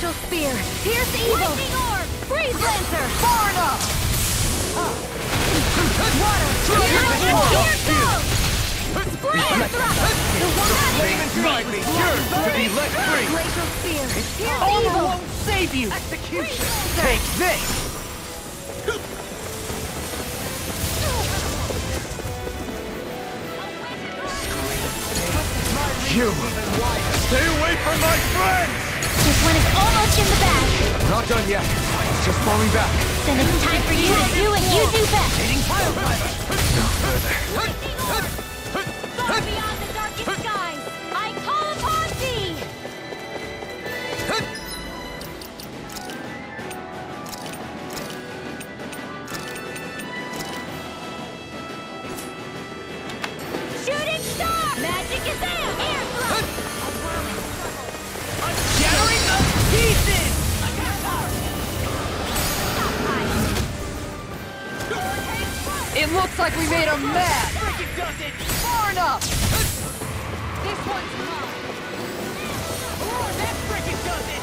Glacial Spear! Pierce Evil! Lightning Orb! Freeze Lancer! Far enough! Water! Here goes! Spring Thrust! The one Raven drive me, yours to be let free! Glacial Spear! Pierce All Evil! won't save you! Execution! Take this! You! Stay away from my friends! This one is almost in the bag. Not done yet. It's just falling back. Then it's time for you to do what you do best. No further. Far beyond the darkest skies, I call upon thee! Shooting star! Magic is out! Air thrust! Shattering the pieces! It looks like we made him mad! Far enough! This one's mine! Oh, that frickin' does it!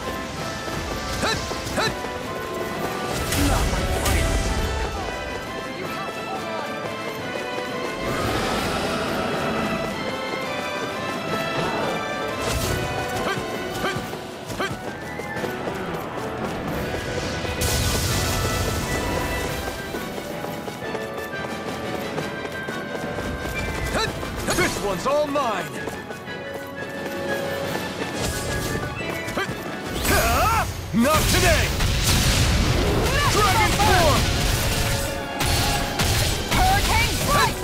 Not my place! Come on! You have to hold on! This one's all mine! Not today! Dragon Form! Hurricane Strike!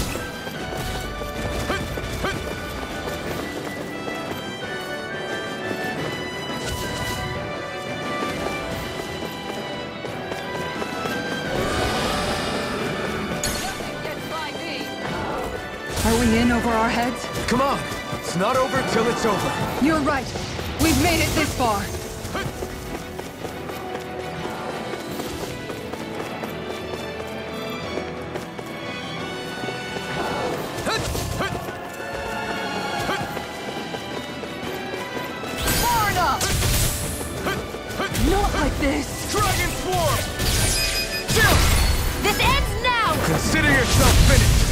Are we in over our heads? Come on! It's not over till it's over. You're right. We've made it this far. Far enough! Not like this. Dragon Swarm! Chill! This ends now! Consider yourself finished!